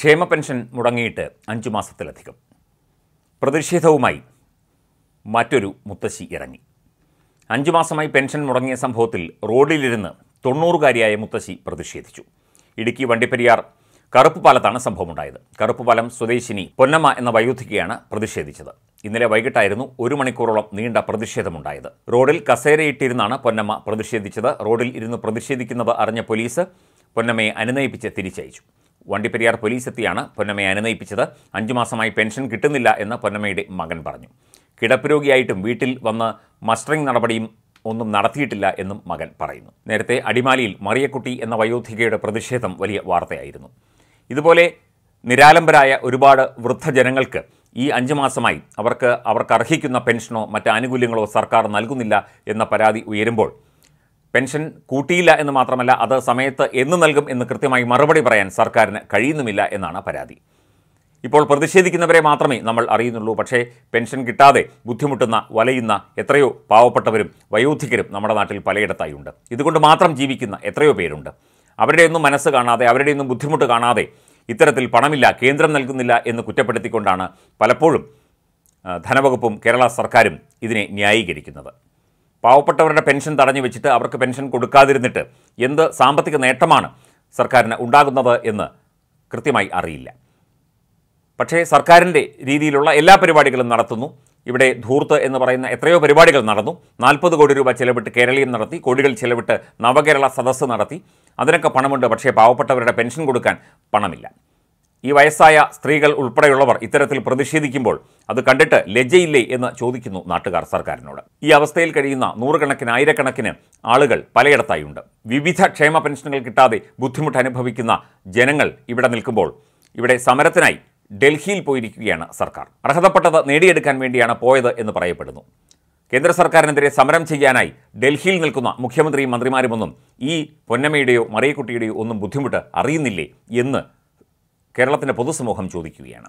ക്ഷേമ പെൻഷൻ മുടങ്ങിയിട്ട് 5 മാസത്തിലധികം. പ്രതിഷേധവുമായി മറ്റൊരു മുത്തശ്ശി ഇറങ്ങി. 5 മാസമായി പെൻഷൻ മുടങ്ങിയ സംഭവത്തിൽ റോഡിലിരുന്ന് 90-കാരിയായ മുത്തശ്ശി പ്രതിഷേധിച്ചു. ഇടുക്കി വണ്ടിപ്പെരിയാർ കറുപ്പുപാലത്താണ് സംഭവമുണ്ടായത്. കറുപ്പുപാലം സ്വദേശിനി പൊന്നമ്മ എന്ന വയോധികയാണ് പ്രതിഷേധിച്ചത്. ഇന്നലെ വൈകിട്ടായിരുന്നു 1 മണിക്കൂറോളം നീണ്ട പ്രതിഷേധമുണ്ടായത്. റോഡിൽ കസേരയിട്ടിരുന്നാണ് പൊന്നമ്മ പ്രതിഷേധിച്ചത്. റോഡിൽ ഇരുന്ന് പ്രതിഷേധിക്കുന്നത് അറിഞ്ഞ പോലീസ് പൊന്നമ്മയെ അനുനയിപ്പിച്ച് തിരിച്ചയച്ചു. വണ്ടിപ്പെരിയാർ പോലീസ് എത്തിയാണ് പൊന്നമ്മയെ അനുനയിപ്പിച്ചത്. 5 മാസമായി പെൻഷൻ കിട്ടുന്നില്ല എന്ന് പൊന്നമ്മയുടെ മകൻ പറഞ്ഞു. കിടപ്പുരോഗിയായിട്ടും വീട്ടിൽ വന്ന് മസ്റ്ററിംഗ് നടപടിയും ഒന്നും നടത്തിയിട്ടില്ല എന്നും മകൻ പറയുന്നു. നേരത്തെ അടിമാലിയിൽ മറിയക്കുട്ടി എന്ന വയോധികയുടെ പ്രതിഷേധം വലിയ വാർത്തയായിരുന്നു. ഇതുപോലെ നിരാലംബരായ ഒരുപാട് വൃദ്ധജനങ്ങൾക്ക് ഈ 5 മാസമായി അവർക്ക് അർഹിക്കുന്ന പെൻഷനോ മറ്റ് ആനുകൂല്യങ്ങളോ സർക്കാർ നൽകുന്നില്ല എന്ന പരാതി ഉയരുമ്പോൾ പെൻഷൻ കൂട്ടിയില്ല എന്ന് മാത്രമല്ല, അത് സമയത്ത് എന്ന് നൽകും എന്ന് കൃത്യമായി മറുപടി പറയാൻ സർക്കാരിന് കഴിയുന്നുമില്ല എന്നാണ് പരാതി. ഇപ്പോൾ പ്രതിഷേധിക്കുന്നവരെ മാത്രമേ നമ്മൾ അറിയുന്നുള്ളൂ. പക്ഷേ പെൻഷൻ കിട്ടാതെ ബുദ്ധിമുട്ടുന്ന, വലയുന്ന എത്രയോ പാവപ്പെട്ടവരും വയോധികരും നമ്മുടെ നാട്ടിൽ പലയിടത്തായി ഉണ്ട്. ഇതുകൊണ്ട് മാത്രം ജീവിക്കുന്ന എത്രയോ പേരുണ്ട്. അവരുടെയൊന്നും മനസ്സ് കാണാതെ, അവരുടെയൊന്നും ബുദ്ധിമുട്ട് കാണാതെ ഇത്തരത്തിൽ പണമില്ല, കേന്ദ്രം നൽകുന്നില്ല എന്ന് കുറ്റപ്പെടുത്തിക്കൊണ്ടാണ് പലപ്പോഴും ധനവകുപ്പും കേരള സർക്കാരും ഇതിനെ ന്യായീകരിക്കുന്നത്. പാവപ്പെട്ടവരുടെ പെൻഷൻ തടഞ്ഞു വെച്ചിട്ട് അവർക്ക് പെൻഷൻ കൊടുക്കാതിരുന്നിട്ട് എന്ത് സാമ്പത്തിക നേട്ടമാണ് സർക്കാരിന് ഉണ്ടാകുന്നത് എന്ന് കൃത്യമായി അറിയില്ല. പക്ഷേ സർക്കാരിൻ്റെ രീതിയിലുള്ള എല്ലാ പരിപാടികളും നടത്തുന്നു. ഇവിടെ ധൂർത്ത് എന്ന് പറയുന്ന എത്രയോ പരിപാടികൾ നടന്നു. 40 കോടി രൂപ ചെലവിട്ട് കേരളീയം നടത്തി, കോടികൾ ചെലവിട്ട് നവകേരള സദസ്സ് നടത്തി. അതിനൊക്കെ പണമുണ്ട്. പക്ഷേ പാവപ്പെട്ടവരുടെ പെൻഷൻ കൊടുക്കാൻ പണമില്ല. ഈ വയസ്സായ സ്ത്രീകൾ ഉൾപ്പെടെയുള്ളവർ ഇത്തരത്തിൽ പ്രതിഷേധിക്കുമ്പോൾ അത് കണ്ടിട്ട് ലജ്ജയില്ലേ എന്ന് ചോദിക്കുന്നു നാട്ടുകാർ സർക്കാരിനോട്. ഈ അവസ്ഥയിൽ കഴിയുന്ന നൂറുകണക്കിന്, ആയിരക്കണക്കിന് ആളുകൾ പലയിടത്തായുണ്ട്. വിവിധ ക്ഷേമ പെൻഷനുകൾ കിട്ടാതെ ബുദ്ധിമുട്ട് അനുഭവിക്കുന്ന ജനങ്ങൾ ഇവിടെ നിൽക്കുമ്പോൾ ഇവിടെ സമരത്തിനായി ഡൽഹിയിൽ പോയിരിക്കുകയാണ് സർക്കാർ. അർഹതപ്പെട്ടത് നേടിയെടുക്കാൻ വേണ്ടിയാണ് പോയത് എന്ന് പറയപ്പെടുന്നു. കേന്ദ്ര സർക്കാരിനെതിരെ സമരം ചെയ്യാനായി ഡൽഹിയിൽ നിൽക്കുന്ന മുഖ്യമന്ത്രിയും മന്ത്രിമാരുമൊന്നും ഈ പൊന്നമ്മയുടെയോ മറിയക്കുട്ടിയുടെയോ ഒന്നും ബുദ്ധിമുട്ട് അറിയുന്നില്ലേ എന്ന് കേരളത്തിൻ്റെ പൊതുസമൂഹം ചോദിക്കുകയാണ്.